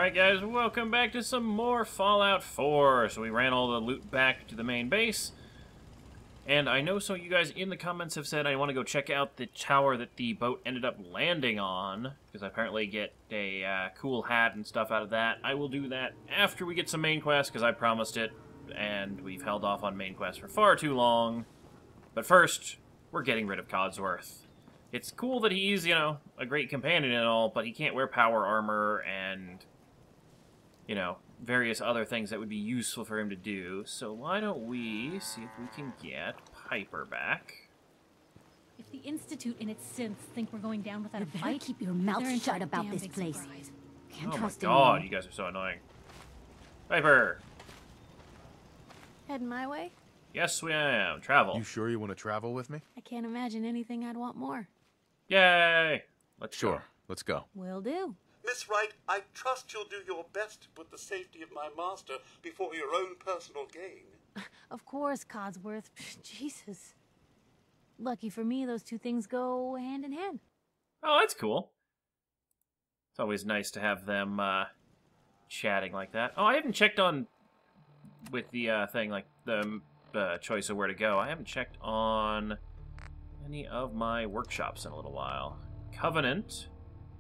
Alright guys, welcome back to some more Fallout 4. So we ran all the loot back to the main base. And I know some of you guys in the comments have said I want to go check out the tower that the boat ended up landing on, because I apparently get a cool hat and stuff out of that. I will do that after we get some main quests, because I promised it, and we've held off on main quests for far too long. But first, we're getting rid of Codsworth. It's cool that he's, you know, a great companion and all, but he can't wear power armor and, you know, various other things that would be useful for him to do. So why don't we see if we can get Piper back? If the Institute and its synths think we're going down without a fight, Keep your mouth they're in for shut a about damn this big place. surprise. Can't Oh my trust god, anyone. you guys are so annoying. Piper! Heading my way? Yes, we am. Travel. You sure you want to travel with me? I can't imagine anything I'd want more. Yay! Let's go. Sure. Let's go. Will do. Miss Wright, I trust you'll do your best to put the safety of my master before your own personal gain. Of course, Codsworth. Jesus. Lucky for me, those two things go hand in hand. Oh, that's cool. It's always nice to have them chatting like that. Oh, I haven't checked on with the thing, like the choice of where to go. I haven't checked on any of my workshops in a little while. Covenant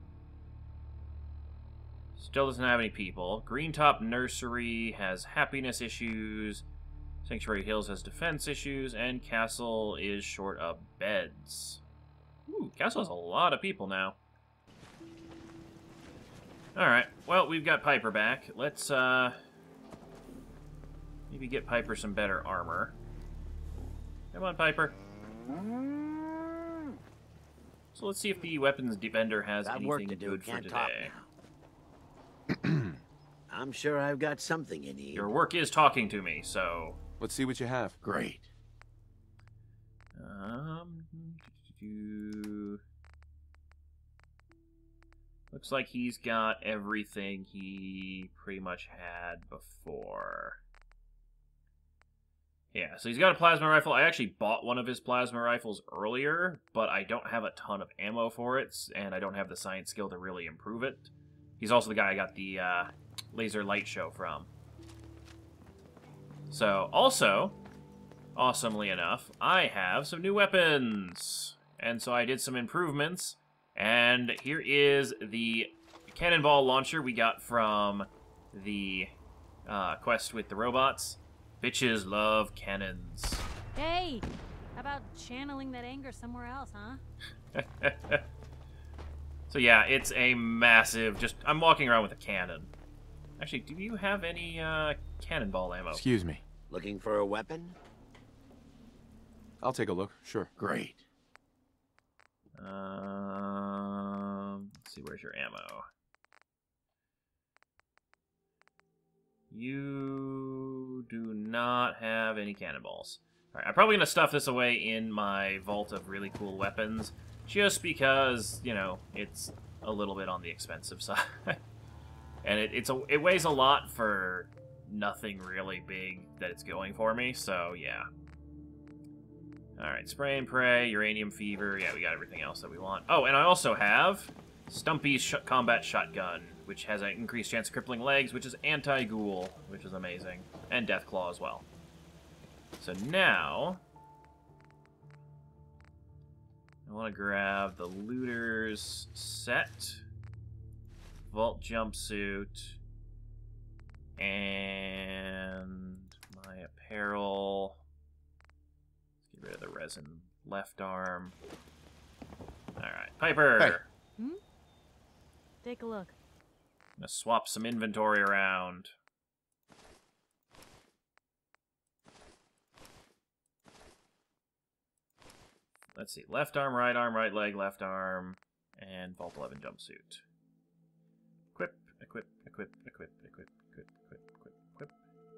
still doesn't have any people. Greentop Nursery has happiness issues. Sanctuary Hills has defense issues, and Castle is short of beds. Ooh, Castle has a lot of people now. Alright, well, we've got Piper back. Let's, maybe get Piper some better armor. Come on, Piper. So let's see if the weapons defender has Got work anything to do. good for Can't talk today. now. I'm sure I've got something you need. Your work is talking to me, so... Let's see what you have. Great. Looks like he's got everything he pretty much had before. Yeah, so he's got a plasma rifle. I actually bought one of his plasma rifles earlier, but I don't have a ton of ammo for it, and I don't have the science skill to really improve it. He's also the guy I got the laser light show from. So, also, awesomely enough, I have some new weapons. And so I did some improvements, and here is the cannonball launcher we got from the quest with the robots. Bitches love cannons. Hey! How about channeling that anger somewhere else, huh? So yeah, it's a massive, I'm walking around with a cannon. Actually, do you have any cannonball ammo? Excuse me. Looking for a weapon? I'll take a look. Sure. Great. Let's see, where's your ammo? You do not have any cannonballs. Alright, I'm probably going to stuff this away in my vault of really cool weapons, just because, you know, it's a little bit on the expensive side. And it weighs a lot for nothing really big that it's going for me, so yeah. Alright, spray and pray, uranium fever, yeah, we got everything else that we want. Oh, and I also have Stumpy's combat shotgun, which has an increased chance of crippling legs, which is anti-ghoul, which is amazing. And Deathclaw as well. So now, I want to grab the Looter's set, Vault jumpsuit, and my apparel. Let's get rid of the resin left arm. Alright, Piper! Hey. Take a look. I'm gonna swap some inventory around. Let's see, left arm, right leg, left arm, and Vault 11 jumpsuit. Equip, equip, equip, equip, equip, equip, equip, equip, equip.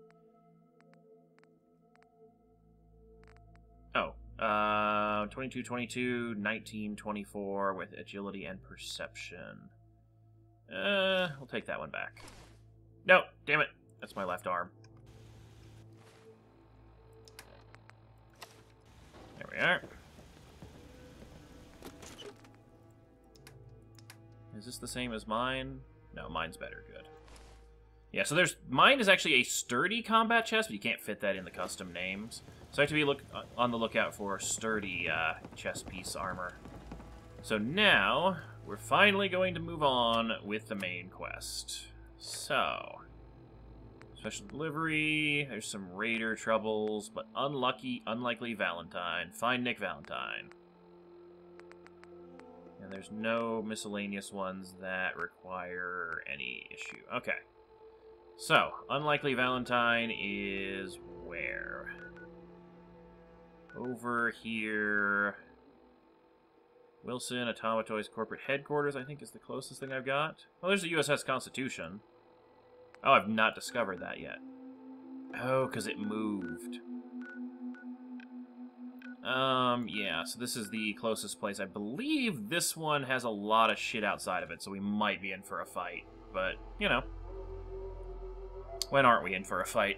Oh, 22, 22, 19, 24 with agility and perception. We'll take that one back. No, damn it. That's my left arm. There we are. Is this the same as mine? No, mine's better. Good. Yeah, so mine is actually a sturdy combat chest, but you can't fit that in the custom names. So I have to be on the lookout for sturdy chest piece armor. So now, we're finally going to move on with the main quest. So, special delivery, there's some raider troubles, but unlikely Valentine. Find Nick Valentine. And there's no miscellaneous ones that require any issue. Okay. So, unlikely Valentine is where? Over here. Wilson, Automatoy's corporate headquarters, I think, is the closest thing I've got. Oh, there's the USS Constitution. Oh, I've not discovered that yet. Oh, because it moved. Yeah, so this is the closest place. I believe this one has a lot of shit outside of it, so we might be in for a fight. But, you know. When aren't we in for a fight?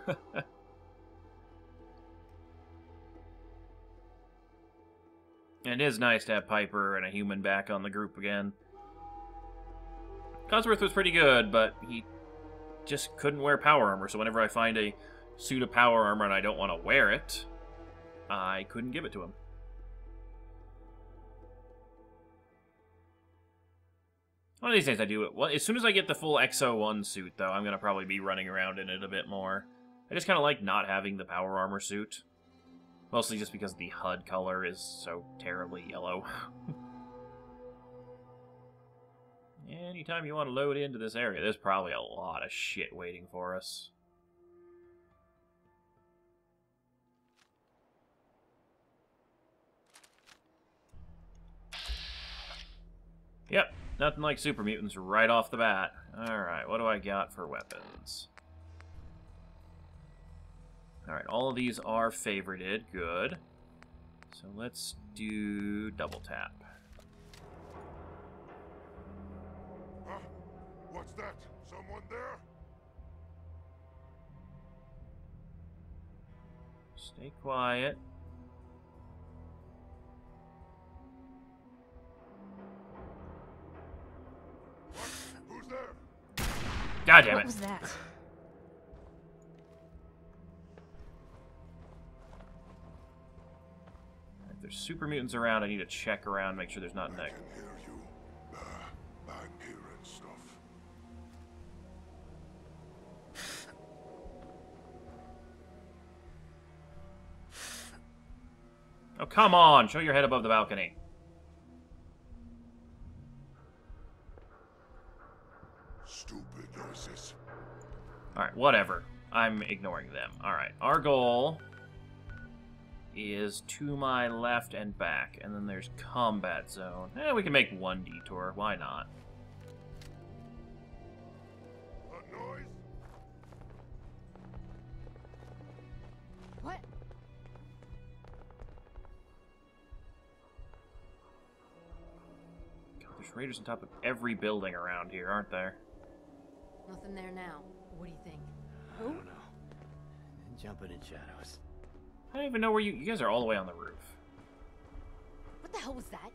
It is nice to have Piper and a human back on the group again. Codsworth was pretty good, but he just couldn't wear power armor, so whenever I find a suit of power armor and I don't want to wear it, I couldn't give it to him. One of these days I do it. Well, as soon as I get the full XO1 suit, though, I'm going to probably be running around in it a bit more. I just kind of like not having the power armor suit. Mostly just because the HUD color is so terribly yellow. Anytime you want to load into this area, there's probably a lot of shit waiting for us. Yep, nothing like super mutants right off the bat. Alright, what do I got for weapons? Alright, all of these are favorited. Good. So let's do double tap. Huh? What's that? Someone there? Stay quiet. What? Who's there? God damn What it. was that? If there's super mutants around, I need to check around, make sure there's not I next. can hear you. Back here and stuff. Oh, come on! Show your head above the balcony. Stupid noises. Alright, whatever. I'm ignoring them. Alright, our goal is to my left and back, and then there's combat zone. We can make one detour. Why not? A noise? What? God, there's raiders on top of every building around here, aren't there? Nothing there now. What do you think? I don't know. Jumping in shadows. I don't even know where you guys are all the way on the roof. What the hell was that?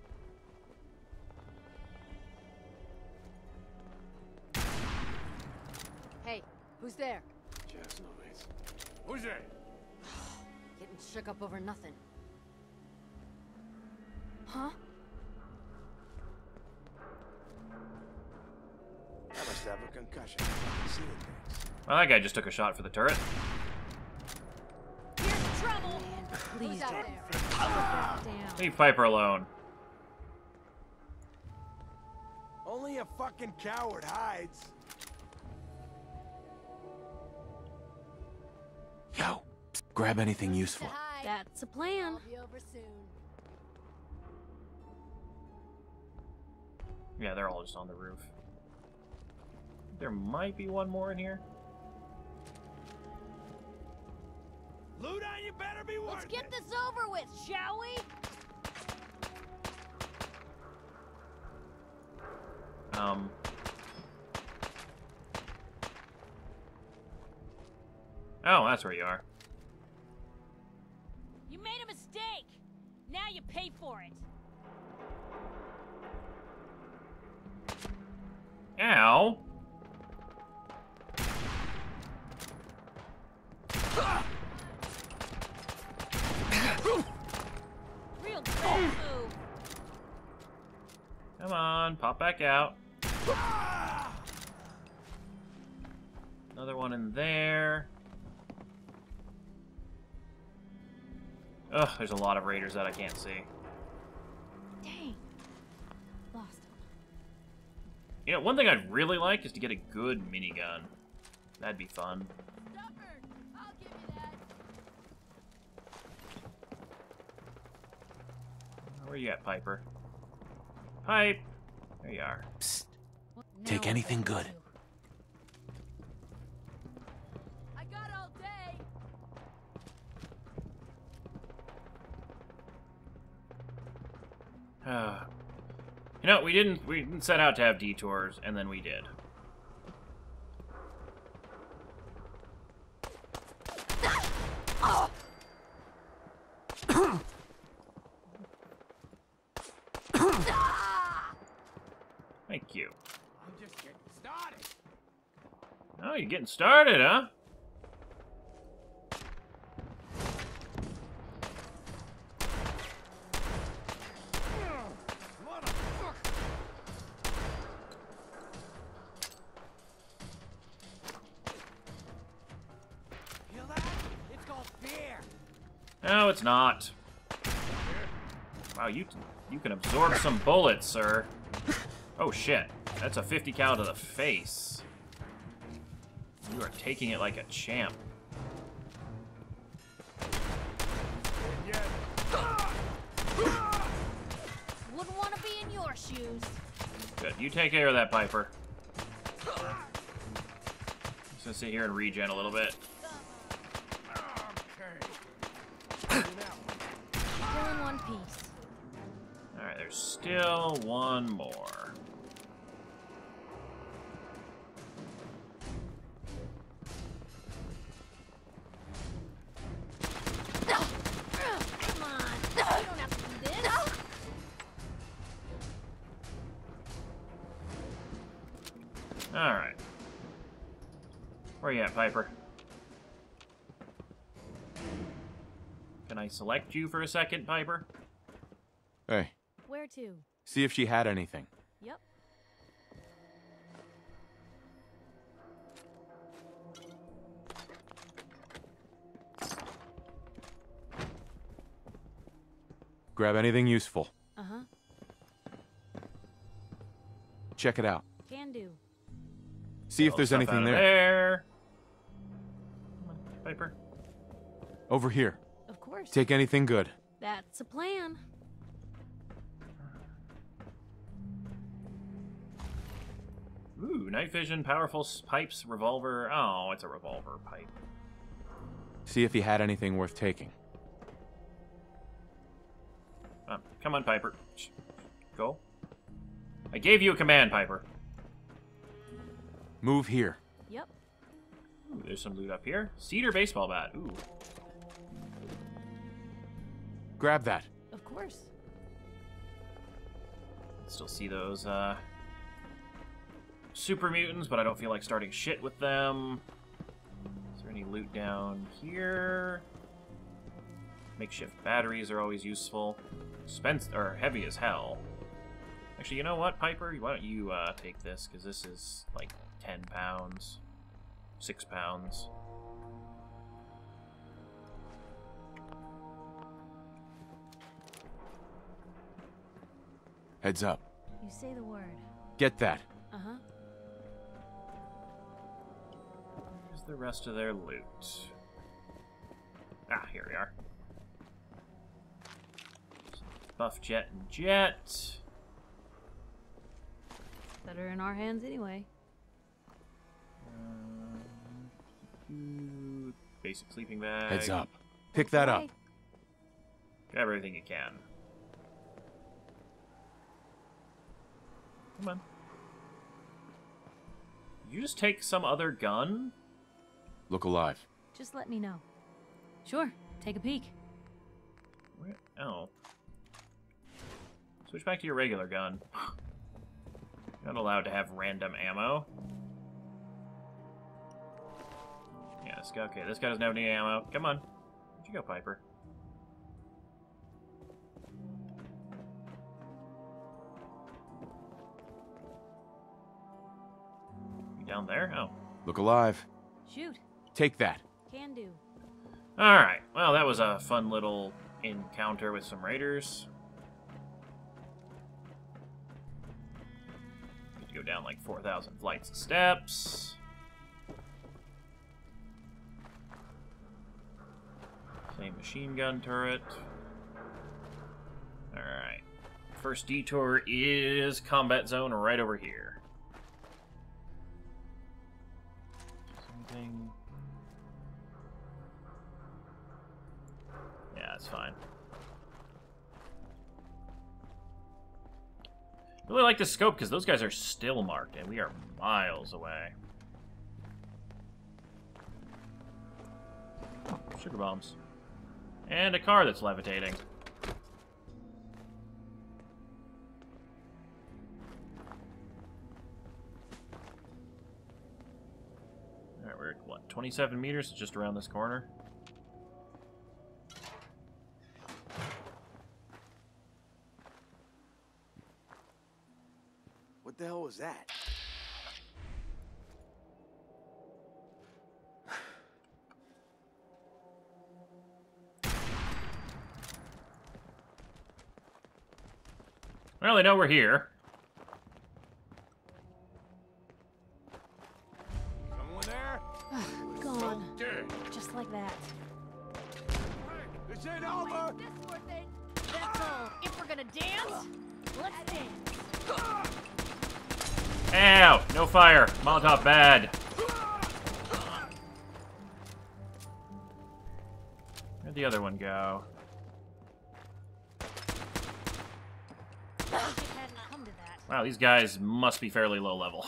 Hey, who's there? Just noise. Who's there? Getting shook up over nothing. Huh? I must have a concussion. Seeing things. Well, that guy just took a shot for the turret. Here's trouble! Please don't. Put that down. Leave Piper alone. Only a fucking coward hides. Yo, grab anything useful. That's a plan. I'll be over soon. Yeah, they're all just on the roof. There might be one more in here. Luda, you better be worth Let's get it. this over with, shall we? Oh, that's where you are. You made a mistake. Now you pay for it. Ow! Come on, pop back out. Another one in there. Ugh, there's a lot of raiders that I can't see. Dang. Lost him. You know, one thing I'd really like is to get a good minigun. That'd be fun. I'll give you that. Where you at, Piper? Pipe! There you are. Psst. Now Take what anything do I good. do? I got all day. You know, we didn't set out to have detours, and then we did. Thank you. I'm just getting started. Oh, you're getting started, huh? Feel that? It's called fear. No, it's not. Wow, you can absorb some bullets, sir. Oh shit, that's a 50 cal to the face. You are taking it like a champ. Wouldn't want to be in your shoes. Good, you take care of that, Piper. Just gonna sit here and regen a little bit. Okay. Still in one piece. Alright, there's still one more. Come on. You don't have to do this. Alright. Where you at, Piper? Can I select you for a second, Piper? Hey, Where to? see if she had anything. Yep. Grab anything useful. Uh-huh. Check it out. Can do. See if there's Stuff anything out of there. there. Come on, Piper. Over here. Of course. Take anything good. That's a plan. Ooh, night vision, powerful pipes, revolver. Oh, it's a revolver pipe. See if he had anything worth taking. Come on, Piper. Shh. Go. I gave you a command, Piper. Move here. Yep. Ooh, there's some loot up here. Cedar baseball bat. Ooh. Grab that. Of course. Still see those, super mutants, but I don't feel like starting shit with them. Is there any loot down here? Makeshift batteries are always useful. Heavy as hell. Actually, you know what, Piper? Why don't you, take this, because this is, like, 10 pounds. 6 pounds. Heads up. You say the word. Get that. Uh-huh. Where's the rest of their loot? Ah, here we are. Buff Jet and Jet. Better in our hands anyway. Basic sleeping bag. Heads up. Pick that up. Okay. Grab everything you can. Come on. You just take some other gun? Look alive. Just let me know. Sure. Take a peek. Where? Oh. Switch back to your regular gun. You're not allowed to have random ammo. Yeah, this guy, okay, this guy doesn't have any ammo. Come on. Where'd you go, Piper? Down there? Oh. Look alive. Shoot. Take that. Can do. Alright. Well, that was a fun little encounter with some raiders. Need to go down like 4,000 flights of steps. Same machine gun turret. Alright. First detour is combat zone right over here. Something. Yeah, that's fine. I really like the scope because those guys are still marked and we are miles away. Oh, sugar bombs. And a car that's levitating. Alright, we're at what, 27 meters? Just around this corner. What the hell was that? Well, they know we're here. Someone there? Gone. Just like that. This ain't over! This sort of thing. That's all. If we're gonna dance, let's dance. Ow! No fire. Molotov bad. Where'd the other one go? Wish it hadn't come to that. Wow, these guys must be fairly low level.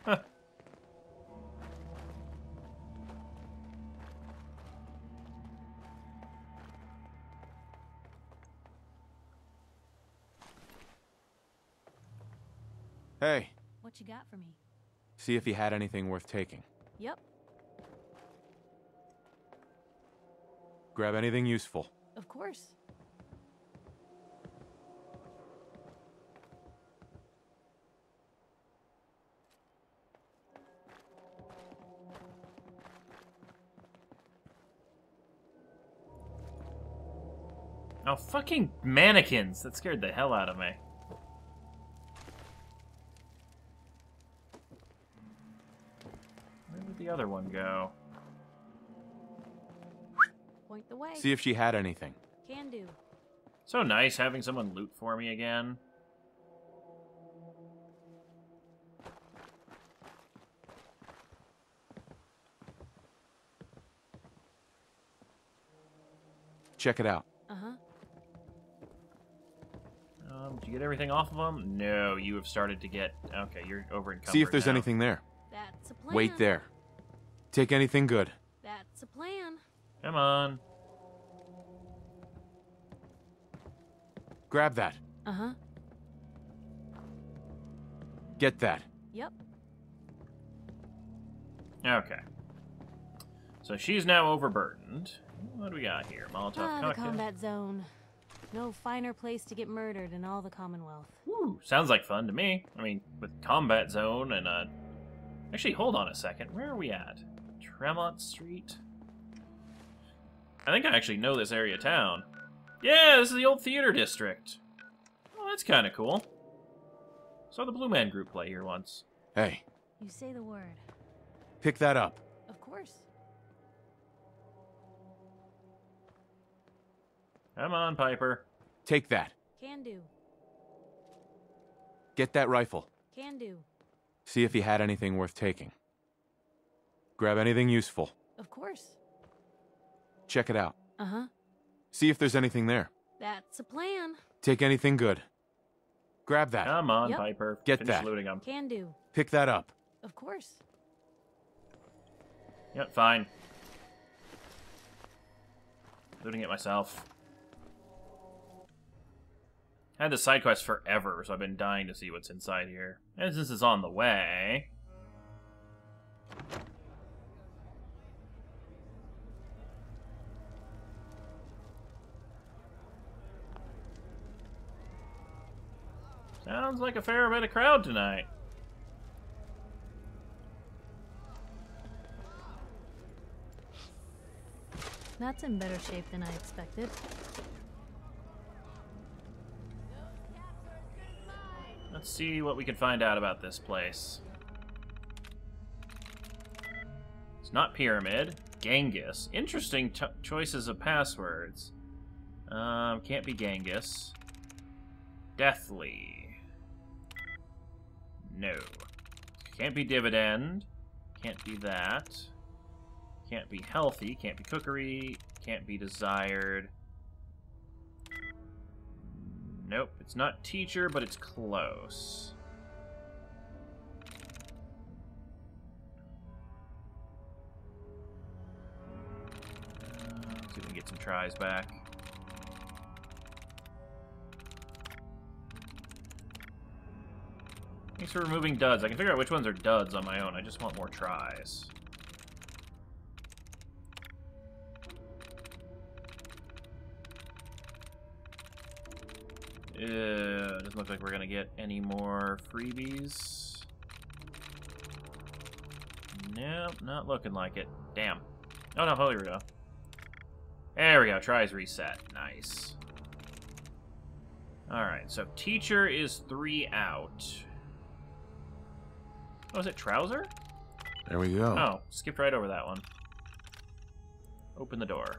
Hey, What you got for me? see if he had anything worth taking. Yep. Grab anything useful. Of course. Oh, fucking mannequins! That scared the hell out of me. Where did the other one go? Point the way. See if she had anything. Can do. So nice having someone loot for me again. Check it out. Uh-huh. Did you get everything off of them? No, you have started to get... Okay, you're over encumbered See if there's now. anything there. That's a plan. Wait there. Take anything good. That's a plan. Come on. Grab that. Uh-huh. Get that. Yep. Okay. So she's now overburdened. What do we got here? Molotov The cocktail? combat zone. No finer place to get murdered in all the Commonwealth. Woo, sounds like fun to me. I mean, with combat zone and Actually, hold on a second. Where are we at? Tremont Street? I think I actually know this area of town. Yeah, this is the old theater district. Oh, that's kind of cool. Saw the Blue Man Group play here once. Hey, You say the word. pick that up. Of course. Come on, Piper. Take that. Can do. Get that rifle. Can do. See if he had anything worth taking. Grab anything useful. Of course. Check it out. Uh-huh. See if there's anything there. That's a plan. Take anything good. Grab that. Come on, Yep. Piper. Get Finish that. looting them. Can do. Pick that up. Of course. Yep, fine. Looting it myself. I had the side quest forever, so I've been dying to see what's inside here. And since it's on the way... Sounds like a fair bit of crowd tonight. That's in better shape than I expected. Let's see what we can find out about this place. It's not Pyramid. Genghis. Interesting choices of passwords. Can't be Genghis. Deathly. No. Can't be Dividend. Can't be that. Can't be Healthy. Can't be Cookery. Can't be Desired. Nope, it's not Teacher, but it's close. Let's see if we can get some tries back. Thanks for removing duds. I can figure out which ones are duds on my own. I just want more tries. Doesn't look like we're gonna get any more freebies. Nope, not looking like it. Damn. Oh no, here we go. There we go, tries reset. Nice. Alright, so Teacher is 3 out. Oh, is it Trouser? There we go. Oh, skipped right over that one. Open the door.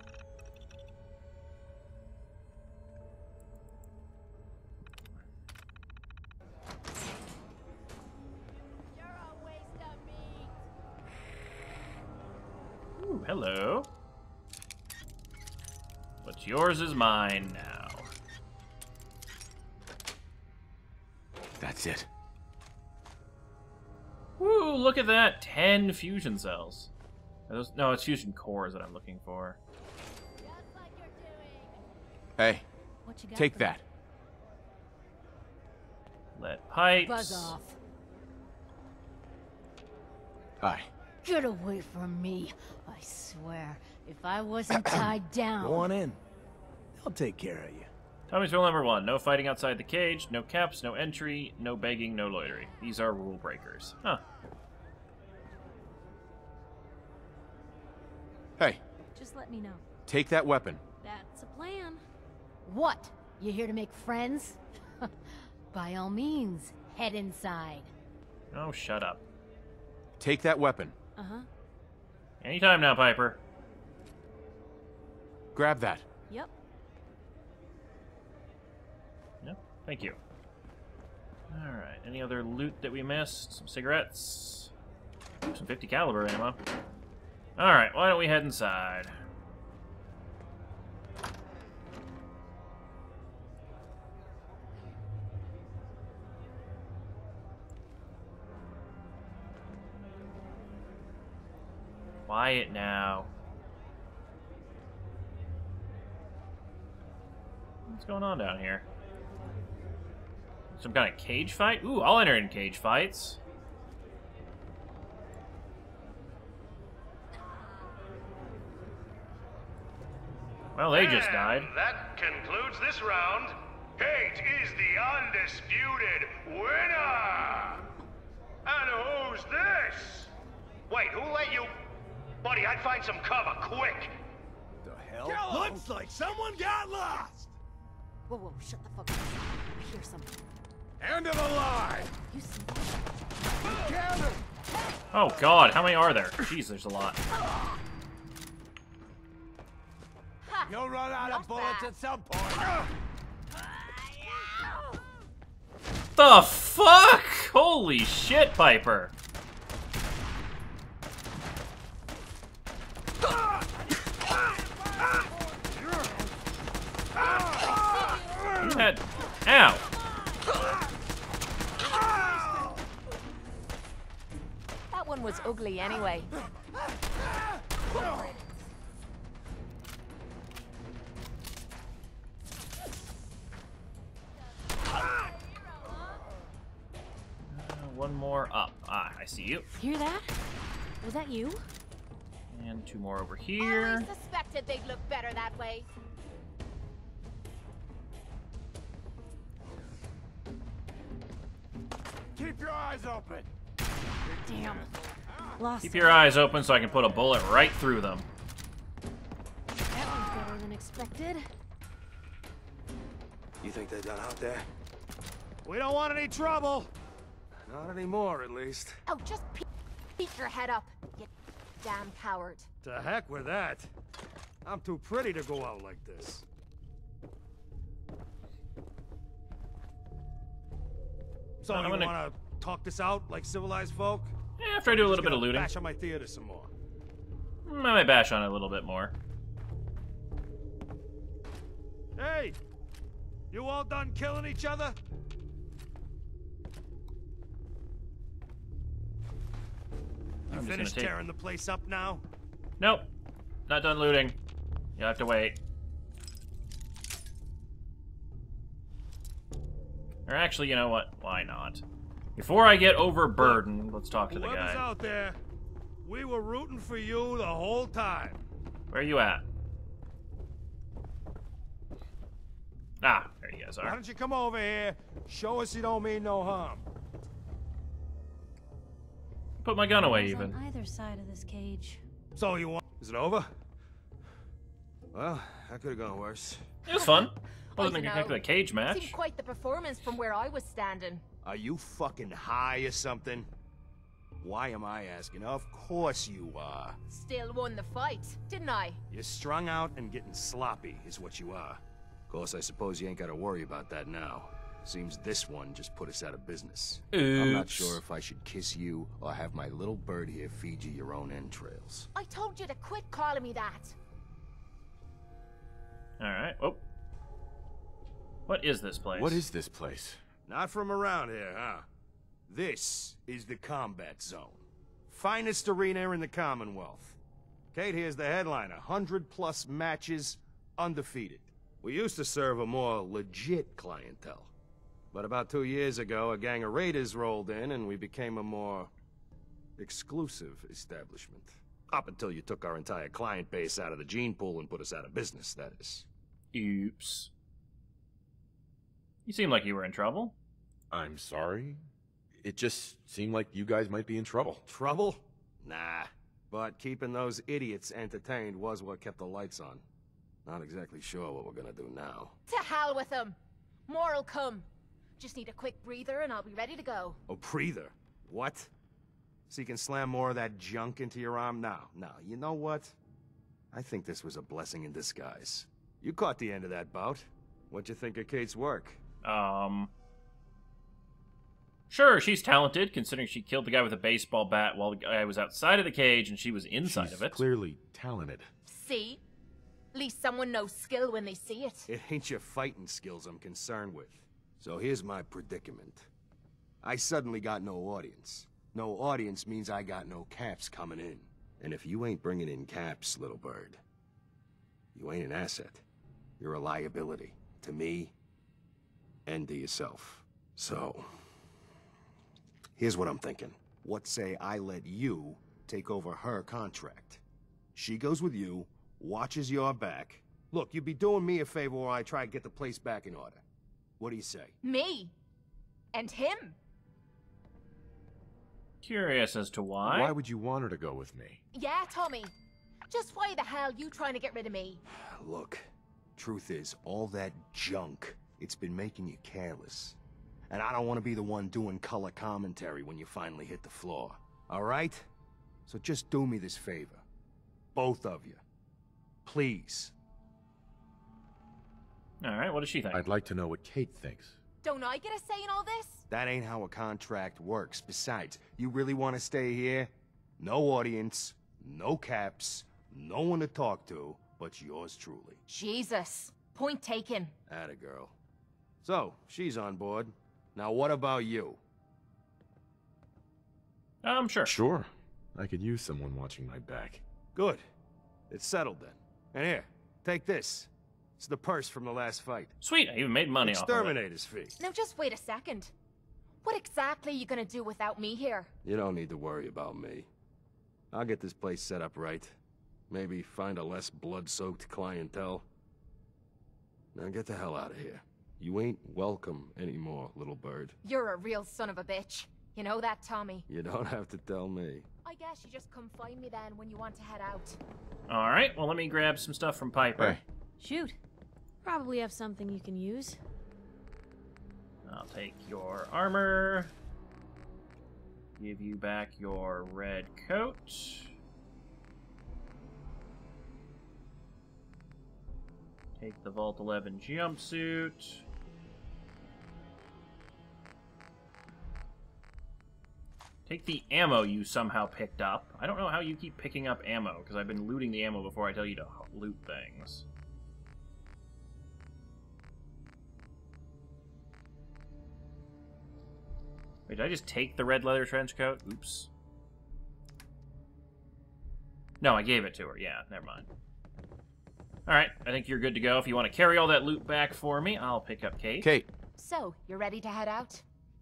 Ooh, hello. What's yours is mine now. That's it. Woo, look at that. 10 fusion cells. Are those, no, it's fusion cores that I'm looking for. Hey, What you got take for me? that. Lead pipes. Buzz off. Hi. Get away from me. I swear, if I wasn't tied down... Go on in. They'll take care of you. Tommy's rule number 1. No fighting outside the cage, no caps, no entry, no begging, no loitering. These are rule breakers. Huh. Hey, Just let me know. take that weapon. That's a plan. What? You here to make friends? By all means, head inside. Oh, shut up. Take that weapon. Uh-huh. Anytime now, Piper. Grab that. Yep. No, thank you. Alright, any other loot that we missed? Some cigarettes. Ooh, some 50 caliber ammo. Alright, why don't we head inside? Quiet now. What's going on down here? Some kind of cage fight? Ooh, I'll enter in cage fights. Well, they just died. That concludes this round. Kate is the undisputed winner! And who's this? Wait, who let you... Buddy, I'd find some cover, quick! The hell? Looks like someone got lost! Whoa, whoa, shut the fuck up. I hear something. End of the line! You see that? Together! Oh god, how many are there? Jeez, there's a lot. You'll run out of bullets at some point. The fuck? Holy shit, Piper. You had... Ow. That one was ugly anyway. One more up. Ah, I see you. Hear that? Was that you? And 2 more over here. Always suspected they'd look better that way. Keep your eyes open. Damn. Lost Keep your eyes open so I can put a bullet right through them. expected. You think they're done out there? We don't want any trouble. Not anymore, at least. Oh, just peek your head up, you damn coward. To heck with that. I'm too pretty to go out like this. So I'm you gonna- wanna talk this out like civilized folk? Yeah, after I do a little bit of looting. Bash on my theater some more. I might bash on it a little bit more. Hey! You all done killing each other? You I'm just finished gonna take... tearing the place up now? Nope. Not done looting. You'll have to wait. Or actually, you know what? Why not? Before I get overburdened, let's talk to the Whoever's guy. out there, we were rooting for you the whole time. Where are you at? Ah, there you guys Why are. don't you come over here, show us you don't mean no harm. Put my gun away, Eyes even. on either side of this cage. So you want... Is it over? Well, that could have gone worse. It was fun. I Wasn't exactly a cage match. Seemed quite the performance from where I was standing. Are you fucking high or something? Why am I asking? Of course you are. Still won the fight, didn't I? You're strung out and getting sloppy is what you are. Of course, I suppose you ain't gotta worry about that now. Seems this one just put us out of business. I'm not Oops. sure if I should kiss you or have my little bird here feed you your own entrails. I told you to quit calling me that. Alright. Oh. What is this place? What is this place? Not from around here, huh? This is the combat zone. Finest arena in the Commonwealth. Kate here's the headliner. 100+ matches, undefeated. We used to serve a more legit clientele. But about 2 years ago, a gang of raiders rolled in and we became a more exclusive establishment. Up until you took our entire client base out of the gene pool and put us out of business, that is. Oops. You seem like you were in trouble. I'm sorry. It just seemed like you guys might be in trouble. Trouble? Nah. But keeping those idiots entertained was what kept the lights on. Not exactly sure what we're gonna do now. To hell with them. More'll come. Just need a quick breather and I'll be ready to go. A breather? What? So you can slam more of that junk into your arm? No. You know what? I think this was a blessing in disguise. You caught the end of that bout. What'd you think of Kate's work? Sure, she's talented, considering she killed the guy with a baseball bat while the guy was outside of the cage and she was inside She's of it. clearly talented. See? At least someone knows skill when they see it. It ain't your fighting skills I'm concerned with. So here's my predicament. I suddenly got no audience. No audience means I got no caps coming in. And if you ain't bringing in caps, little bird, you ain't an asset. You're a liability. To me, and to yourself. So, here's what I'm thinking. What say I let you take over her contract? She goes with you, watches your back. Look, you'd be doing me a favor while I try to get the place back in order. What do you say? Me. And him. Curious as to why. Why would you want her to go with me? Yeah, Tommy. Just why the hell you trying to get rid of me? Look, truth is, all that junk, it's been making you careless. And I don't want to be the one doing color commentary when you finally hit the floor. All right? So just do me this favor. Both of you. Please. Alright, what does she think? I'd like to know what Kate thinks. Don't I get a say in all this? That ain't how a contract works. Besides, you really want to stay here? No audience, no caps, no one to talk to, but yours truly. Jesus. Point taken. Atta girl. So, she's on board. Now what about you? Sure. Sure. I could use someone watching my back. Good. It's settled then. And here, take this. It's the purse from the last fight. Sweet, I even made money off of it. Exterminator's fee. Now just wait a second. What exactly are you gonna do without me here? You don't need to worry about me. I'll get this place set up right. Maybe find a less blood-soaked clientele. Now get the hell out of here. You ain't welcome anymore, little bird. You're a real son of a bitch. You know that, Tommy? You don't have to tell me. I guess you just come find me then when you want to head out. Alright, well let me grab some stuff from Piper. Hey, Shoot. Probably have something you can use. I'll take your armor. Give you back your red coat. Take the Vault 11 jumpsuit. Take the ammo you somehow picked up. I don't know how you keep picking up ammo, because I've been looting the ammo before I tell you to loot things. Wait, did I just take the red leather trench coat? Oops. No, I gave it to her. Yeah, never mind. Alright, I think you're good to go. If you want to carry all that loot back for me, I'll pick up Kate. Kate. So, you're ready to head out?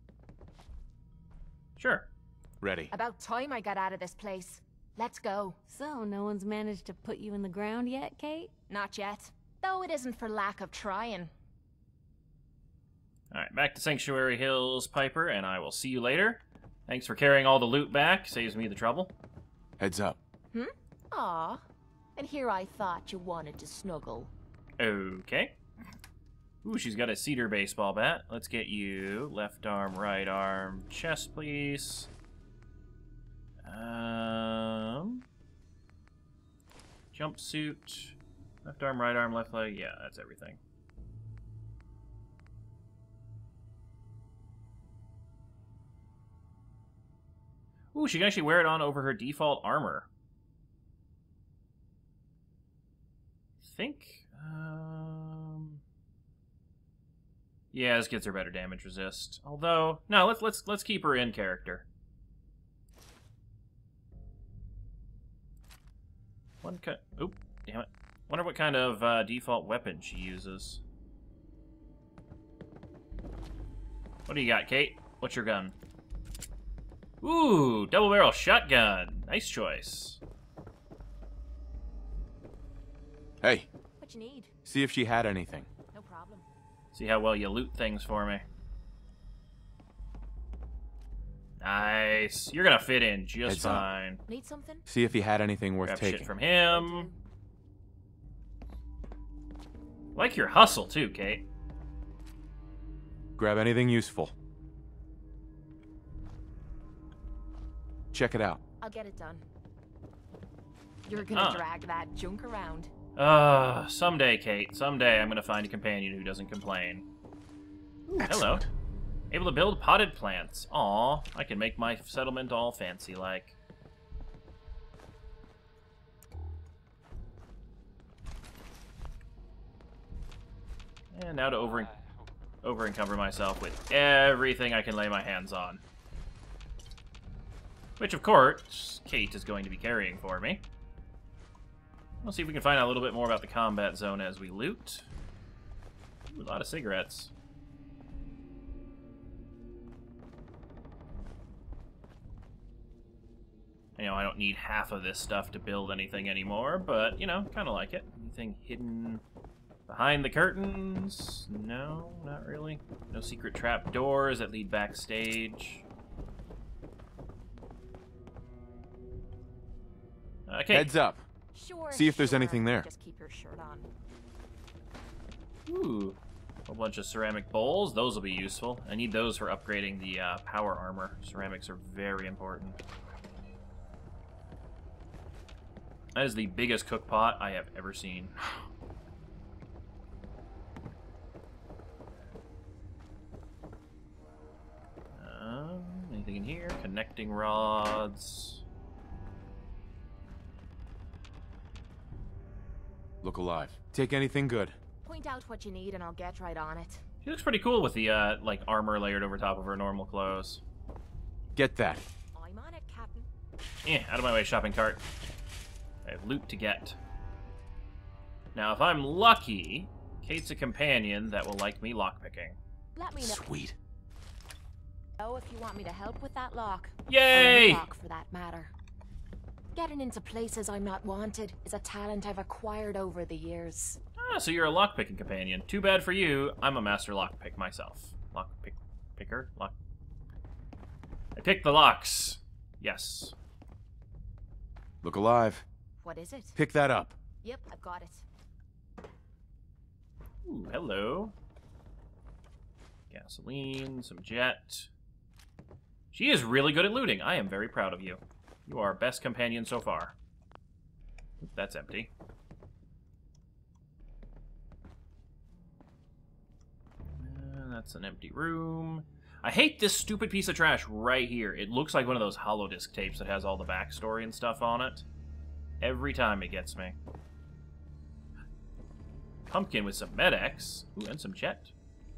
Sure. Ready. About time I got out of this place. Let's go. So, no one's managed to put you in the ground yet, Kate? Not yet. Though it isn't for lack of trying. Alright, back to Sanctuary Hills, Piper, and I will see you later. Thanks for carrying all the loot back. Saves me the trouble. Heads up. Aw. And here I thought you wanted to snuggle. Okay. Ooh, she's got a cedar baseball bat. Let's get you left arm, right arm, chest, please. Jumpsuit. Left arm, right arm, left leg. Yeah, that's everything. Ooh, she can actually wear it on over her default armor. Yeah, this gives her better damage resist. Although, no, let's keep her in character. Oop, damn it. Wonder what kind of default weapon she uses. What do you got, Kate? What's your gun? Ooh, double barrel shotgun. Nice choice. Hey. What you need? See if she had anything. No problem. See how well you loot things for me. Nice. You're gonna fit in just Heads up. fine. Need something? See if he had anything worth Grab taking. shit from him. Like your hustle too, Kate. Grab anything useful. Check it out. I'll get it done. You're gonna drag that junk around. Someday, Kate. Someday I'm gonna find a companion who doesn't complain. Ooh, hello. Able to build potted plants. Aw, I can make my settlement all fancy-like. And now to over-encumber myself with everything I can lay my hands on. Which, of course, Kate is going to be carrying for me. We'll see if we can find out a little bit more about the combat zone as we loot. Ooh, a lot of cigarettes. You know, I don't need half of this stuff to build anything anymore, but, you know, kind of like it. Anything hidden behind the curtains? No, not really. No secret trap doors that lead backstage. Okay. Heads up. Sure. See if there's anything there. Just keep your shirt on. Ooh. A bunch of ceramic bowls. Those will be useful. I need those for upgrading the power armor. Ceramics are very important. That is the biggest cook pot I have ever seen. Anything in here? Connecting rods. Look alive. Take anything good. Point out what you need and I'll get right on it. She looks pretty cool with the, like, armor layered over top of her normal clothes. Get that. I'm on it, Captain. Out of my way, shopping cart. I have loot to get. Now, if I'm lucky, Kate's a companion that will like me lockpicking. Let me know. Sweet. If you want me to help with that lock. Yay! Or any lock, for that matter. Getting into places I'm not wanted is a talent I've acquired over the years. Ah, so you're a lockpicking companion. Too bad for you. I'm a master lockpick myself. Picker? I pick the locks. Yes. Look alive. What is it? Pick that up. Yep, I've got it. Ooh, hello. Gasoline, some jet. She is really good at looting. I am very proud of you. You are our best companion so far. Oop, that's empty. That's an empty room. I hate this stupid piece of trash right here. It looks like one of those holodisc tapes that has all the backstory and stuff on it. Every time it gets me. Pumpkin with some Med-X. Ooh, and some jet.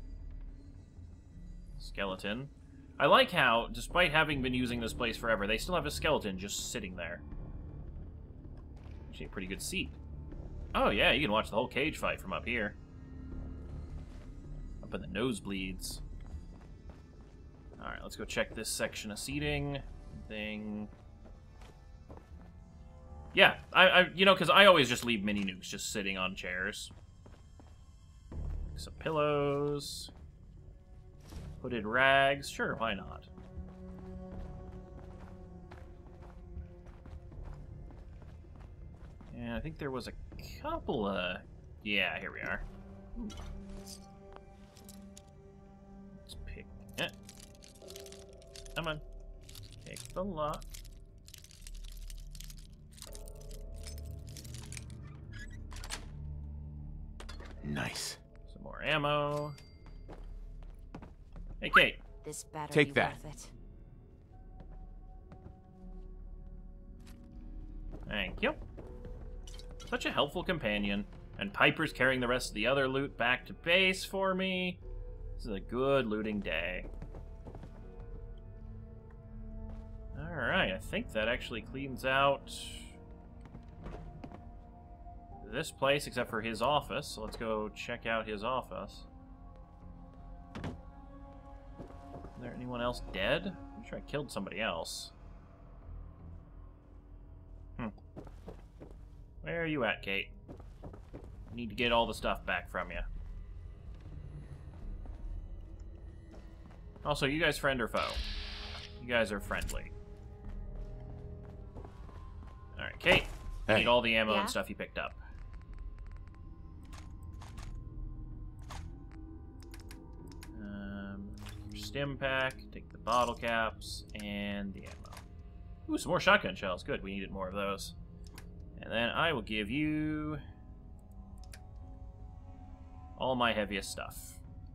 Skeleton. I like how, despite having been using this place forever, they still have a skeleton just sitting there. Actually, a pretty good seat. Oh yeah, you can watch the whole cage fight from up here. Up in the nosebleeds. Alright, let's go check this section of seating. Thing. Yeah, you know, because I always just leave mini nukes just sitting on chairs. Some pillows. Hooded rags. Sure, why not? And I think there was a couple of... Yeah, here we are. Ooh. Let's pick it. Come on. Pick the lot. Nice. Some more ammo. Hey, Kate. This better Take be that. worth it. Thank you. Such a helpful companion. And Piper's carrying the rest of the other loot back to base for me. This is a good looting day. Alright, I think that actually cleans out this place, except for his office. So let's go check out his office. Is there anyone else dead? I'm sure I killed somebody else. Where are you at, Kate? I need to get all the stuff back from you. Also, you guys friend or foe? You guys are friendly. Alright, Kate. Hey. Need all the ammo Yeah? and stuff you picked up. Your stim pack, take the bottle caps, and the ammo. Ooh, some more shotgun shells. Good, we needed more of those. And then I will give you all my heaviest stuff.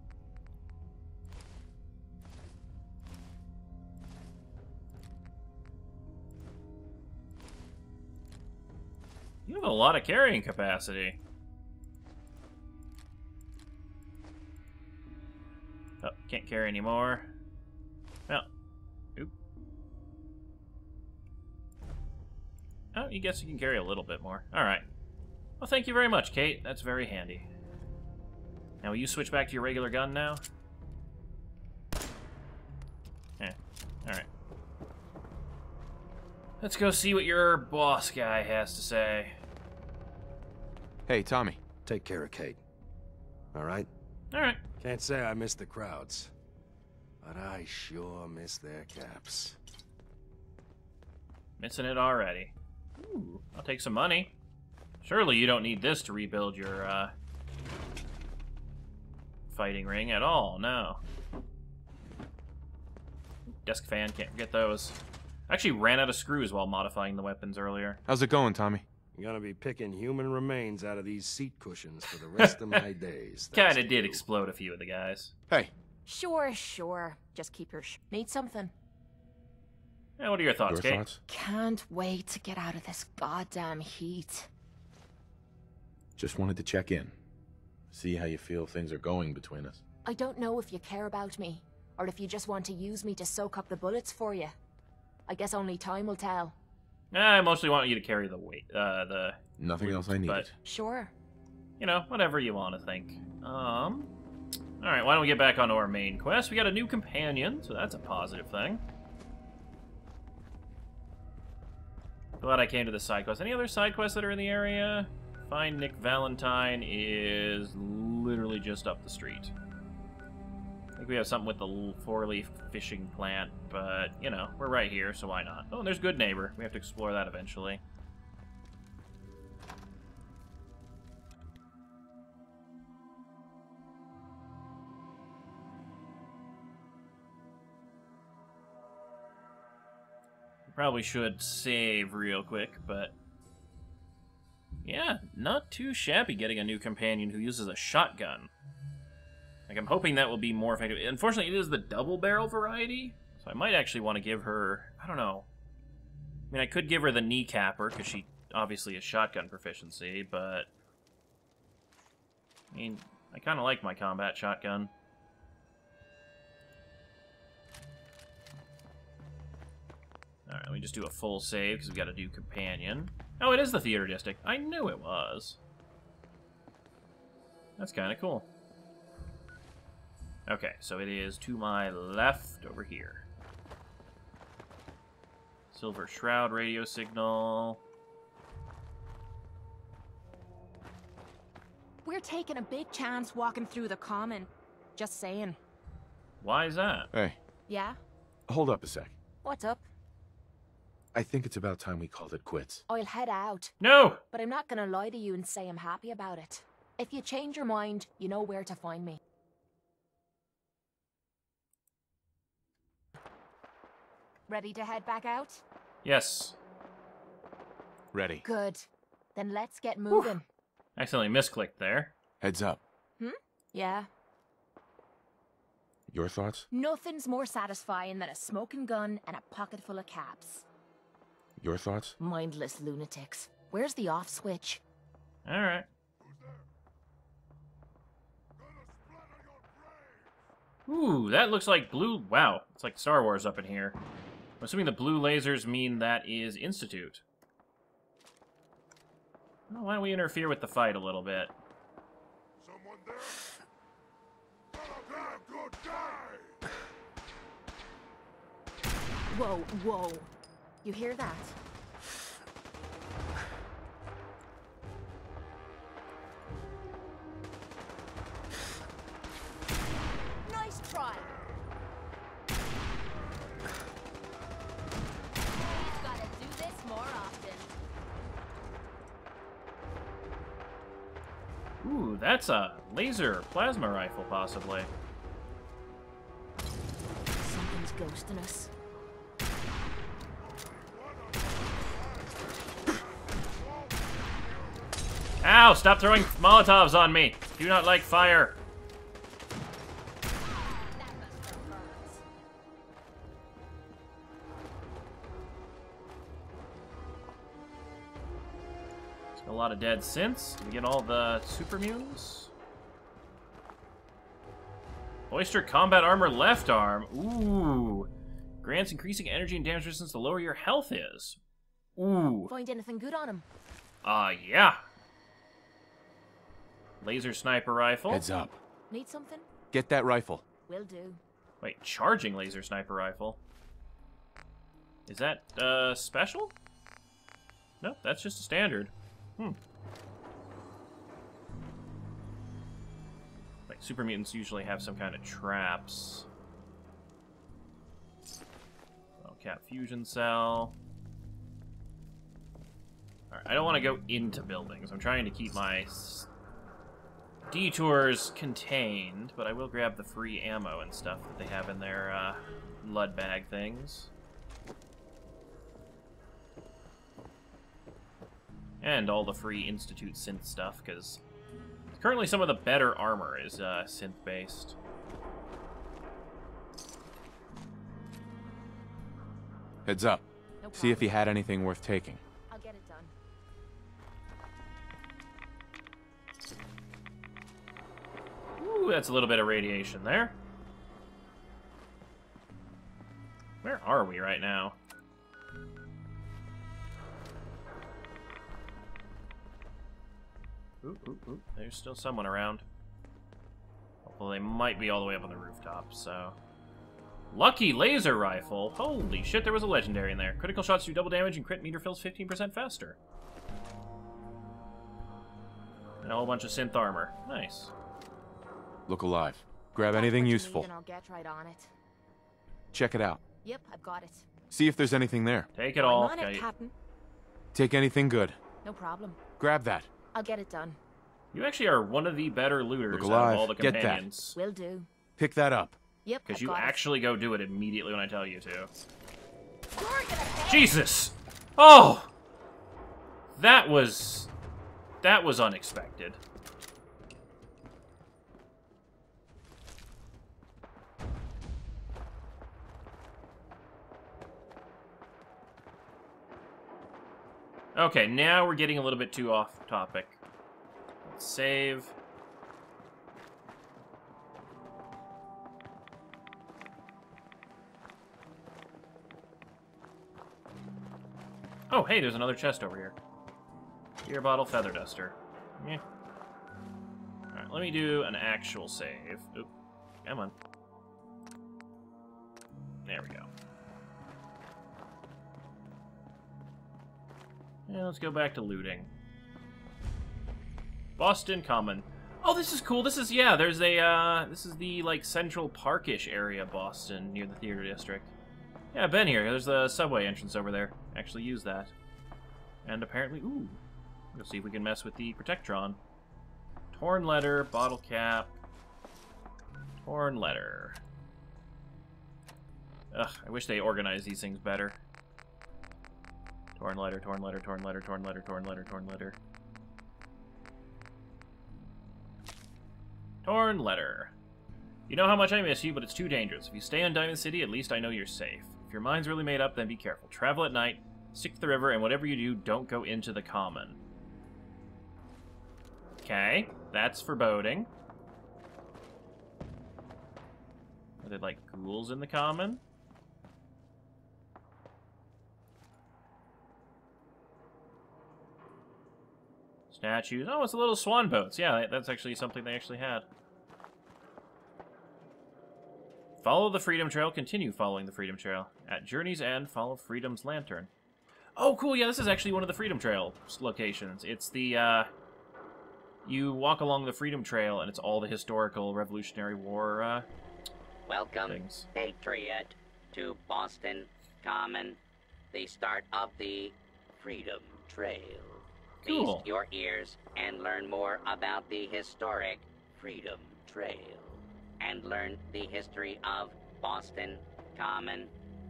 You have a lot of carrying capacity. Oh, can't carry anymore. Well, oop. Oh, you guess you can carry a little bit more. Alright. Well, thank you very much, Kate. That's very handy. Now, will you switch back to your regular gun now? Alright. Let's go see what your boss guy has to say. Hey, Tommy. Take care of Kate. All right? Alright. Can't say I miss the crowds, but I sure miss their caps. Missing it already. Ooh, I'll take some money. Surely you don't need this to rebuild your, fighting ring at all, no. Desk fan, can't forget those. I actually ran out of screws while modifying the weapons earlier. How's it going, Tommy? I'm gonna be picking human remains out of these seat cushions for the rest of my days. thanks Kinda to did you. explode a few of the guys. Hey. Sure, sure. Just keep your Need something? Yeah, what are your thoughts, Kate? Can't wait to get out of this goddamn heat. Just wanted to check in. See how you feel things are going between us. I don't know if you care about me, or if you just want to use me to soak up the bullets for you. I guess only time will tell. I mostly want you to carry the weight, Nothing else I needed. But, Sure. you know, whatever you want to think. Alright, why don't we get back onto our main quest? We got a new companion, so that's a positive thing. Glad I came to this side quest. Any other side quests that are in the area? Find Nick Valentine is literally just up the street. I think we have something with the four-leaf fishing plant, but, you know, we're right here, so why not? Oh, and there's Good Neighbor. We have to explore that eventually. Probably should save real quick, but... yeah, not too shabby getting a new companion who uses a shotgun. Like, I'm hoping that will be more effective. Unfortunately, it is the double-barrel variety, so I might actually want to give her... I don't know. I mean, I could give her the kneecapper, because she obviously has shotgun proficiency, but... I mean, I kind of like my combat shotgun. Alright, let me just do a full save, because we've got to do companion. Oh, it is the theater district. I knew it was. That's kind of cool. Okay, so it is to my left over here. Silver Shroud radio signal. We're taking a big chance walking through the common. Just saying. Why is that? Hey, Yeah? hold up a sec. What's up? I think it's about time we called it quits. I'll head out. No! But I'm not gonna lie to you and say I'm happy about it. If you change your mind, you know where to find me. Ready to head back out? Yes. Ready. Good. Then let's get moving. Accidentally misclicked there. Heads up. Yeah. Your thoughts? Nothing's more satisfying than a smoking gun and a pocket full of caps. Your thoughts? Mindless lunatics. Where's the off switch? Alright. Ooh, that looks like blue... wow, it's like Star Wars up in here. I'm assuming the blue lasers mean that is Institute. Well, why don't we interfere with the fight a little bit? Someone there? Damn good guy! Whoa, whoa. You hear that? Nice try. We've got to do this more often. Ooh, that's a laser plasma rifle, possibly. Something's ghosting us. Ow! Stop throwing Molotovs on me! Do not like fire! A lot of dead synths. Did we get all the super mutants? Oyster combat armor left arm. Ooh. Grants increasing energy and damage resistance the lower your health is. Ooh. Find anything good on him? Yeah. Laser sniper rifle. Heads up. Need something? Get that rifle. Will do. Wait, charging laser sniper rifle. Is that, special? No, that's just a standard. Like, super mutants usually have some kind of traps. Oh, cat fusion cell. Alright, I don't want to go into buildings. I'm trying to keep my detours contained, but I will grab the free ammo and stuff that they have in their, blood bag things. And all the free Institute synth stuff, because currently some of the better armor is synth-based. Heads up. No See if problem. he had anything worth taking. I'll get it done. Ooh, that's a little bit of radiation there. Where are we right now? Ooh, ooh, ooh. There's still someone around. Although they might be all the way up on the rooftop, so... Lucky laser rifle! Holy shit, there was a legendary in there. Critical shots do double damage and crit meter fills 15% faster. And a whole bunch of synth armor. Nice. Look alive. Grab anything What you useful. need and I'll get right on it. Check it out. Yep, I've got it. See if there's anything there. Take it all. I'm on it, Okay. Captain. Take anything good. No problem. Grab that. I'll get it done. You actually are one of the better looters Look out alive. of all the Get that. companions. Will do. Pick that up. Yep, Because I've you got actually go do it immediately when I tell you to. Jesus! Oh! That was unexpected. Okay, now we're getting a little bit too off topic. Let's save. Oh, hey, there's another chest over here. Beer bottle, feather duster. Yeah. Alright, let me do an actual save. Oop, come on. There we go. Yeah, let's go back to looting. Boston Common. Oh, this is cool. This is, yeah, there's a, this is the, like, Central Park-ish area of Boston, near the theater district. Yeah, I've been here. There's the subway entrance over there. Actually use that. And apparently, ooh. We'll see if we can mess with the Protectron. Torn letter, bottle cap. Torn letter. Ugh, I wish they organized these things better. Torn letter, torn letter, torn letter, torn letter, torn letter, torn letter. Torn letter. You know how much I miss you, but it's too dangerous. If you stay on Diamond City, at least I know you're safe. If your mind's really made up, then be careful. Travel at night, stick to the river, and whatever you do, don't go into the common. Okay, that's foreboding. Are there, like, ghouls in the common? Statues. Oh, it's the little swan boats. Yeah, that's actually something they actually had. Follow the Freedom Trail. Continue following the Freedom Trail. At Journey's End, follow Freedom's Lantern. Oh, cool. Yeah, this is actually one of the Freedom Trail locations. It's the, you walk along the Freedom Trail, and it's all the historical Revolutionary War, Welcome, things. Patriot, to Boston Common, the start of the Freedom Trail. Cool. Feast your ears and learn more about the historic Freedom Trail. And learn the history of Boston Common.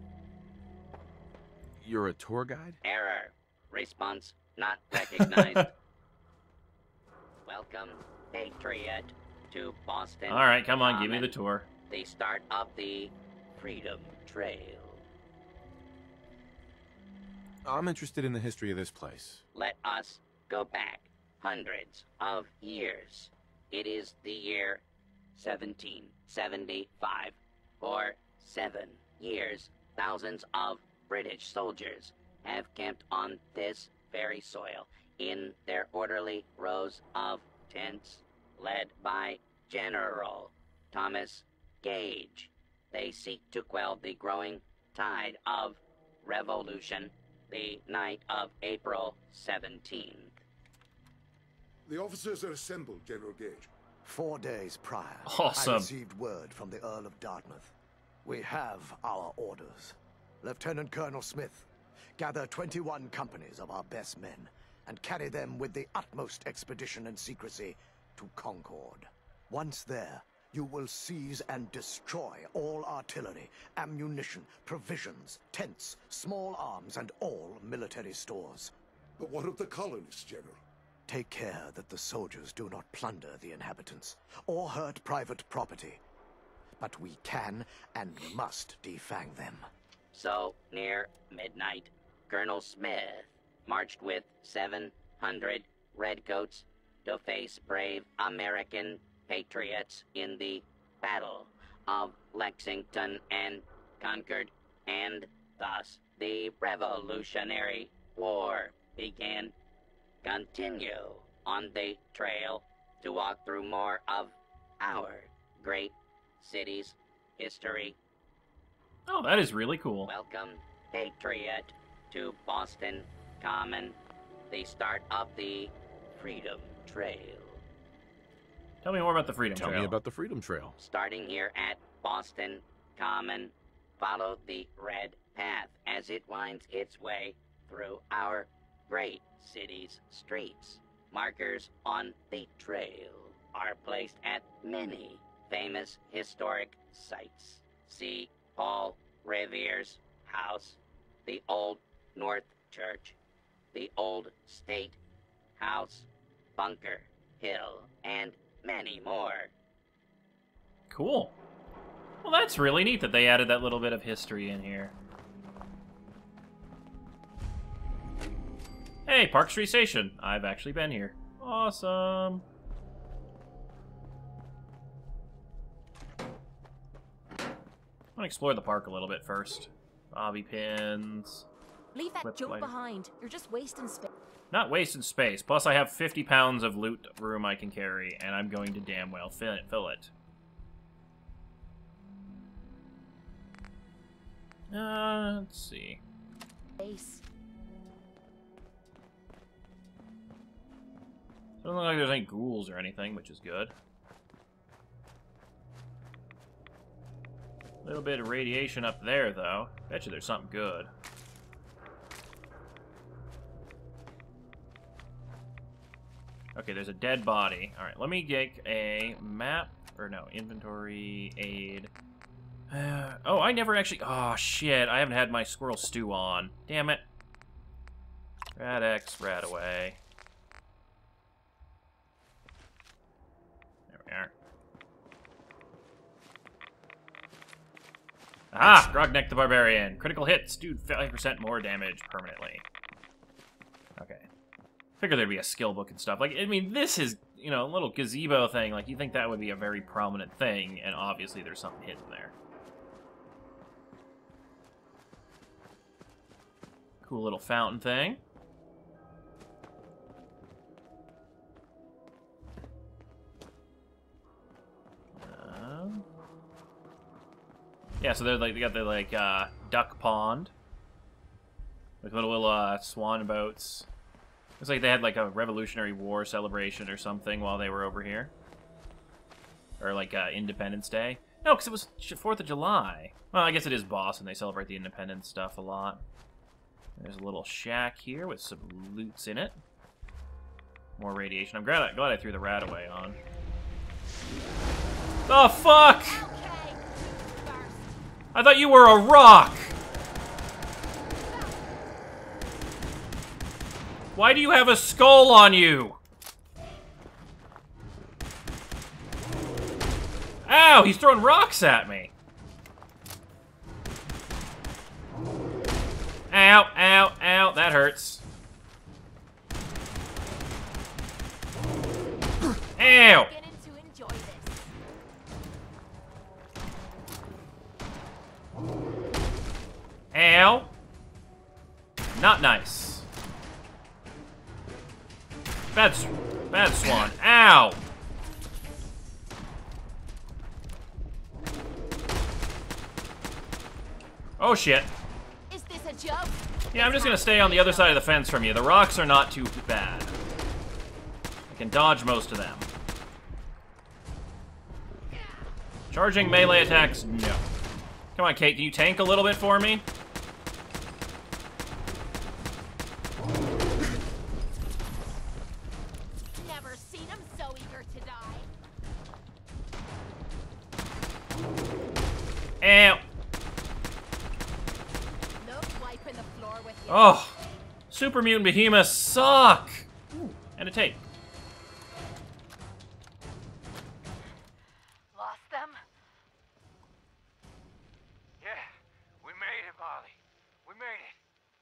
You're a tour guide? Error. Response not recognized. Welcome, Patriot, to Boston. All right, come on, Common, give me the tour. the start of the Freedom Trail. I'm interested in the history of this place. Let us go back hundreds of years. It is the year 1775. For 7 years, thousands of British soldiers have camped on this very soil in their orderly rows of tents, led by General Thomas Gage. They seek to quell the growing tide of revolution the night of April 17th. The officers are assembled, General Gage. 4 days prior, Awesome. I received word from the Earl of Dartmouth. We have our orders. Lieutenant Colonel Smith, gather 21 companies of our best men and carry them with the utmost expedition and secrecy to Concord. Once there, you will seize and destroy all artillery, ammunition, provisions, tents, small arms, and all military stores. But what of the colonists, General? Take care that the soldiers do not plunder the inhabitants or hurt private property. But we can and must defang them. So, near midnight, Colonel Smith marched with 700 redcoats to face brave American patriots in the Battle of Lexington and Concord, and thus the Revolutionary War began. Continue on the trail to walk through more of our great city's history. Oh, that is really cool. Welcome, Patriot, to Boston Common, the start of the Freedom Trail. Tell me more about the Freedom Tell Trail. me about the Freedom Trail. Starting here at Boston Common, follow the red path as it winds its way through our great city's streets. Markers on the trail are placed at many famous historic sites. See Paul Revere's house, the Old North Church, the Old State House, Bunker Hill, and many more. Cool. Well, that's really neat that they added that little bit of history in here. Hey, Park Street Station. I've actually been here. Awesome. I'm gonna explore the park a little bit first. Bobby pins. Leave that Flip junk light. behind. You're just wasting space. Not wasting space. Plus, I have 50 pounds of loot room I can carry, and I'm going to damn well fill it. Let's see. Space. Doesn't look like there's any ghouls or anything, which is good. A little bit of radiation up there, though. Bet you there's something good. Okay, there's a dead body. Alright, let me get a map. Or no, inventory, aid. Oh, I never actually... Oh, shit. I haven't had my squirrel stew on. Damn it. Rad X, rad away. There we are. Ah! Grognek the Barbarian. Critical hits. Do 5% more damage permanently. Okay. Figured there'd be a skill book and stuff. Like, I mean, this is, you know, a little gazebo thing. Like, you think that would be a very prominent thing, and obviously there's something hidden there. Cool little fountain thing. Yeah, so they're like, they got the like duck pond, like little swan boats. Looks like they had like a Revolutionary War celebration or something while they were over here, or like Independence Day. No, because it was 4th of July. Well, I guess it is Boston. They celebrate the independence stuff a lot. There's a little shack here with some loots in it. More radiation. I'm glad I threw the rat away on. The fuck! I thought you were a rock! Why do you have a skull on you? Ow! He's throwing rocks at me! Ow, ow, ow, that hurts. Ow! Ow. Not nice. Bad swan. Ow! Oh shit. Is this a joke? Yeah, I'm just gonna stay on the other side of the fence from you. The rocks are not too bad. I can dodge most of them. Charging melee attacks? No. Come on, Kate, can you tank a little bit for me? Never seen him so eager to die. Ow! No wiping the floor with you. Oh! Super Mutant Behemoths suck! Ooh, and a tape. Lost them? Yeah, we made it, Molly. We made it.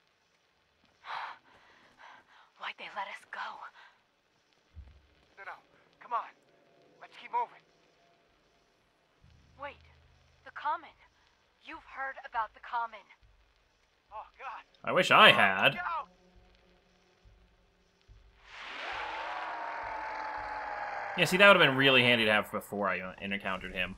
Why'd they let us go? No, come on. Let's keep moving. Wait, the Common. You've heard about the Common. Oh, God. I wish I had. Go! Yeah, see, that would have been really handy to have before I encountered him.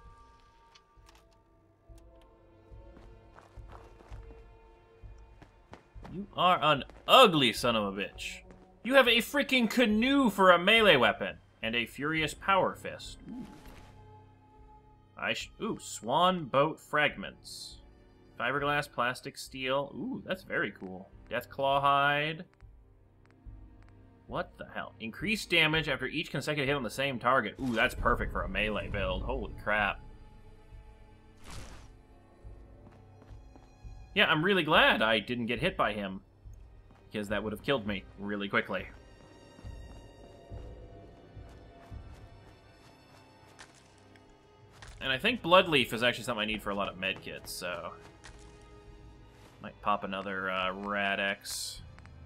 You are an ugly son of a bitch. You have a freaking canoe for a melee weapon, and a furious power fist. Ooh. Ooh, swan boat fragments. Fiberglass, plastic, steel. Ooh, that's very cool. Deathclaw hide. What the hell? Increased damage after each consecutive hit on the same target. Ooh, that's perfect for a melee build. Holy crap. Yeah, I'm really glad I didn't get hit by him, because that would have killed me really quickly. And I think Bloodleaf is actually something I need for a lot of medkits, so... might pop another Rad-X.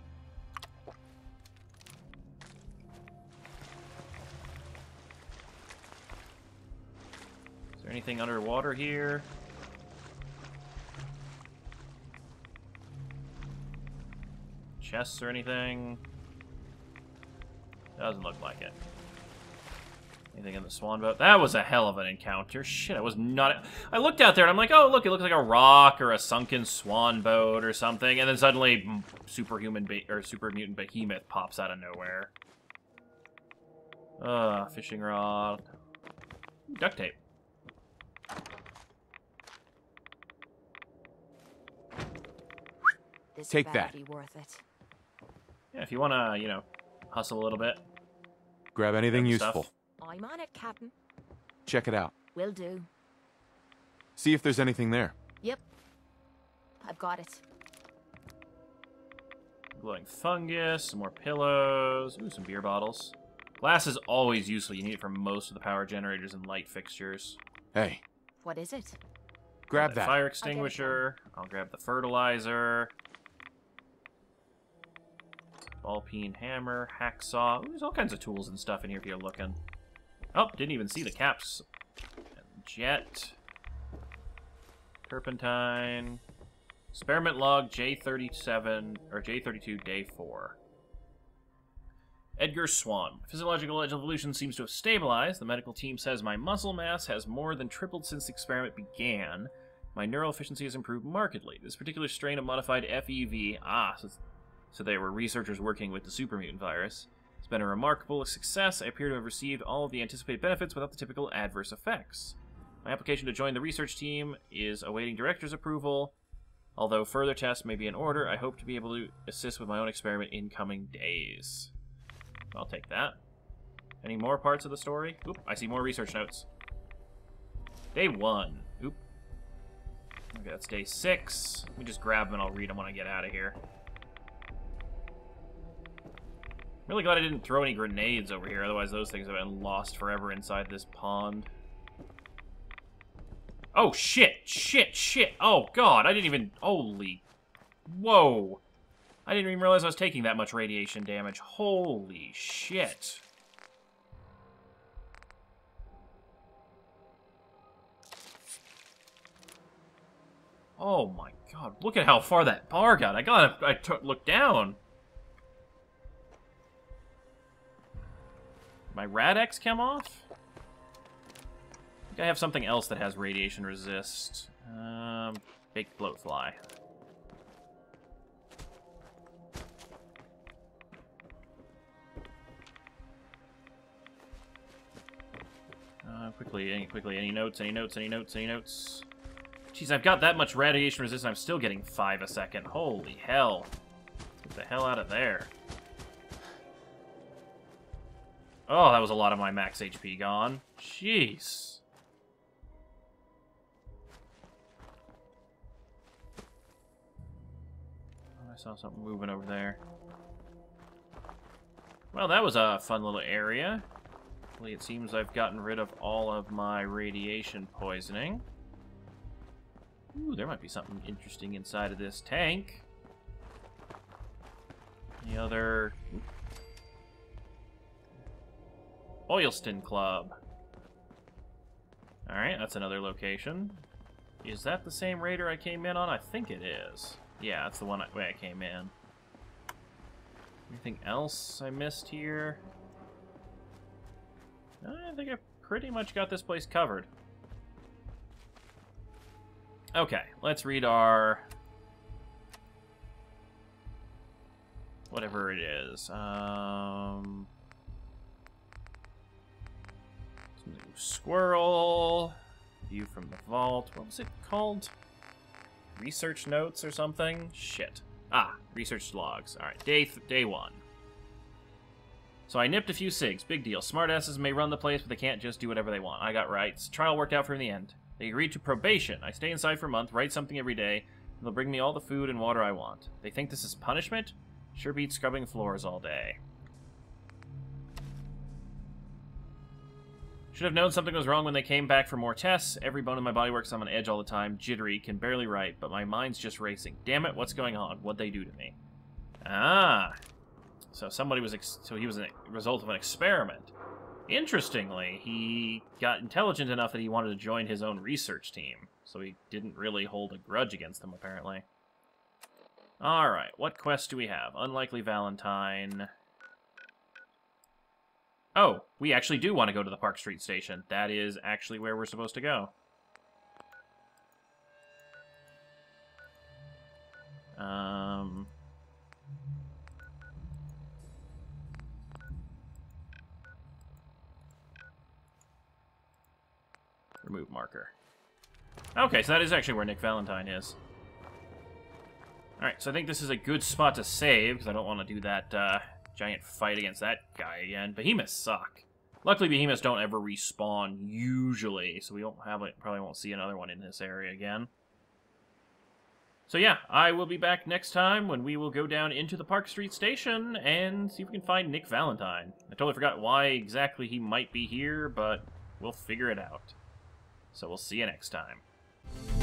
Is there anything underwater here? Chests or anything? Doesn't look like it. Anything in the swan boat? That was a hell of an encounter. Shit, I was not... I looked out there and I'm like, oh, look, it looks like a rock or a sunken swan boat or something. And then suddenly, superhuman or super mutant behemoth pops out of nowhere. Fishing rod. Ooh, duct tape. This Take that. Be worth it. Yeah, if you want to, you know, hustle a little bit. Grab anything Grab useful. stuff. I'm on it, Captain. Check it out. Will do. See if there's anything there. Yep. I've got it. Glowing fungus, some more pillows, ooh, some beer bottles. Glass is always useful. You need it for most of the power generators and light fixtures. Hey. What is it? Grab that. Fire extinguisher. I'll grab the fertilizer. Ball peen hammer, hacksaw. Ooh, there's all kinds of tools and stuff in here if you're looking. Oh, didn't even see the caps. Jet. Turpentine. Experiment log J37, or J32, day 4. Edgar Swan. Physiological evolution seems to have stabilized. The medical team says my muscle mass has more than tripled since the experiment began. My neural efficiency has improved markedly. This particular strain of modified FEV, so they were researchers working with the super mutant virus. It's been a remarkable success. I appear to have received all of the anticipated benefits without the typical adverse effects. My application to join the research team is awaiting director's approval. Although further tests may be in order, I hope to be able to assist with my own experiment in coming days. I'll take that. Any more parts of the story? Oop, I see more research notes. Day 1. Oop. Okay, that's day 6. Let me just grab them and I'll read them when I get out of here. Really glad I didn't throw any grenades over here, otherwise those things have been lost forever inside this pond. Oh, shit! Shit! Shit! Oh, God! I didn't even... Holy... Whoa! I didn't even realize I was taking that much radiation damage. Holy shit. Oh my God, look at how far that bar got. I look down. My Rad-X came off? I think I have something else that has radiation resist. Baked bloatfly. Quickly, any notes? Jeez, I've got that much radiation resistance, I'm still getting 5 a second. Holy hell. Get the hell out of there. Oh, that was a lot of my max HP gone. Jeez. Oh, I saw something moving over there. Well, that was a fun little area. It seems I've gotten rid of all of my radiation poisoning. Ooh, there might be something interesting inside of this tank. Any other... Oilston Club. Alright, that's another location. Is that the same raider I came in on? I think it is. Yeah, that's the way I came in. Anything else I missed here? I think I pretty much got this place covered. Okay, let's read our... whatever it is. Squirrel. View from the vault. What was it called? Research notes or something? Shit. Research logs. Alright, day 1. So I nipped a few cigs. Big deal. Smartasses may run the place, but they can't just do whatever they want. I got rights. Trial worked out for in the end. They agreed to probation. I stay inside for a month, write something every day, They'll bring me all the food and water I want. They think this is punishment? Sure beats scrubbing floors all day. Should have known something was wrong when they came back for more tests. Every bone in my body works on edge all the time. Jittery, can barely write, but my mind's just racing. Damn it, what's going on? What'd they do to me? Ah. So somebody was... so he was a result of an experiment. Interestingly, he got intelligent enough that he wanted to join his own research team. So he didn't really hold a grudge against them, apparently. Alright, what quest do we have? Unlikely Valentine... Oh, we actually do want to go to the Park Street station. That is actually where we're supposed to go. Remove marker. Okay, so that is actually where Nick Valentine is. Alright, so I think this is a good spot to save, because I don't want to do that, giant fight against that guy again. Behemoths suck. Luckily, behemoths don't ever respawn, usually, so we don't have it. Probably won't see another one in this area again. So yeah, I will be back next time when we will go down into the Park Street station and see if we can find Nick Valentine. I totally forgot why exactly he might be here, but we'll figure it out. So we'll see you next time.